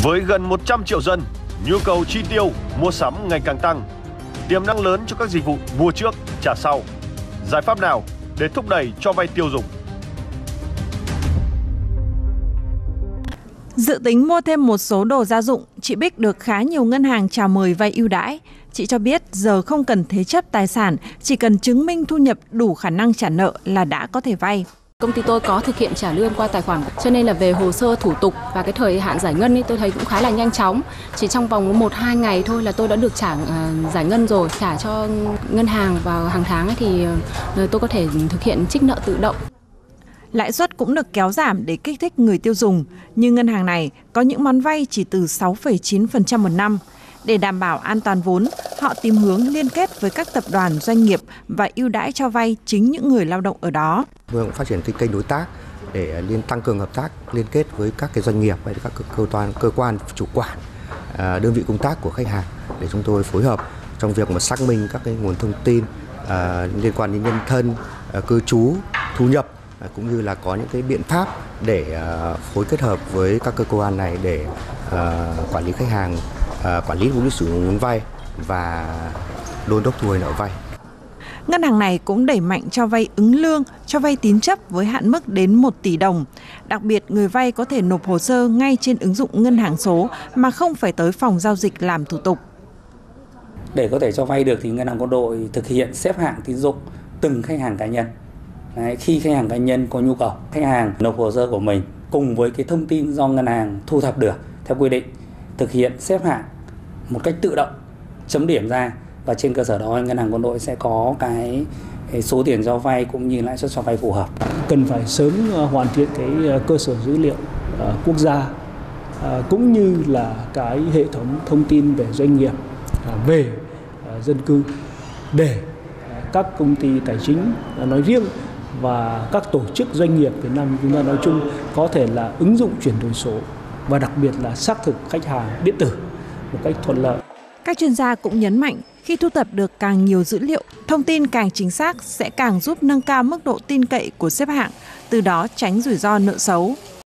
Với gần 100 triệu dân, nhu cầu chi tiêu, mua sắm ngày càng tăng, tiềm năng lớn cho các dịch vụ mua trước, trả sau. Giải pháp nào để thúc đẩy cho vay tiêu dùng? Dự tính mua thêm một số đồ gia dụng, chị Bích được khá nhiều ngân hàng chào mời vay ưu đãi. Chị cho biết giờ không cần thế chấp tài sản, chỉ cần chứng minh thu nhập đủ khả năng trả nợ là đã có thể vay. Công ty tôi có thực hiện trả lương qua tài khoản, cho nên là về hồ sơ thủ tục và cái thời hạn giải ngân tôi thấy cũng khá là nhanh chóng. Chỉ trong vòng 1-2 ngày thôi là tôi đã được trả giải ngân rồi, trả cho ngân hàng vào hàng tháng thì tôi có thể thực hiện trích nợ tự động. Lãi suất cũng được kéo giảm để kích thích người tiêu dùng, nhưng ngân hàng này có những món vay chỉ từ 6,9% một năm. Để đảm bảo an toàn vốn, họ tìm hướng liên kết với các tập đoàn doanh nghiệp và ưu đãi cho vay chính những người lao động ở đó. Vừa cũng phát triển cái kênh đối tác để tăng cường hợp tác, liên kết với các cái doanh nghiệp và các cơ quan chủ quản, đơn vị công tác của khách hàng để chúng tôi phối hợp trong việc mà xác minh các cái nguồn thông tin liên quan đến nhân thân, cư trú, thu nhập, cũng như là có những cái biện pháp để phối kết hợp với các cơ quan này để quản lý khách hàng, quản lý mục đích sử dụng vốn vay và đôn đốc thu hồi nợ vay. Ngân hàng này cũng đẩy mạnh cho vay ứng lương, cho vay tín chấp với hạn mức đến 1 tỷ đồng. Đặc biệt, người vay có thể nộp hồ sơ ngay trên ứng dụng ngân hàng số mà không phải tới phòng giao dịch làm thủ tục. Để có thể cho vay được thì Ngân hàng Quân đội thực hiện xếp hạng tín dụng từng khách hàng cá nhân. Đấy, khi khách hàng cá nhân có nhu cầu, khách hàng nộp hồ sơ của mình cùng với cái thông tin do ngân hàng thu thập được theo quy định, thực hiện xếp hạng một cách tự động, chấm điểm ra, và trên cơ sở đó Ngân hàng Quân đội sẽ có cái số tiền cho vay cũng như lãi suất cho vay phù hợp. Cần phải sớm hoàn thiện cái cơ sở dữ liệu quốc gia cũng như là cái hệ thống thông tin về doanh nghiệp, về dân cư để các công ty tài chính nói riêng và các tổ chức doanh nghiệp Việt Nam chúng ta nói chung có thể là ứng dụng chuyển đổi số và đặc biệt là xác thực khách hàng điện tử một cách thuận lợi. Các chuyên gia cũng nhấn mạnh khi thu thập được càng nhiều dữ liệu, thông tin càng chính xác sẽ càng giúp nâng cao mức độ tin cậy của xếp hạng, từ đó tránh rủi ro nợ xấu.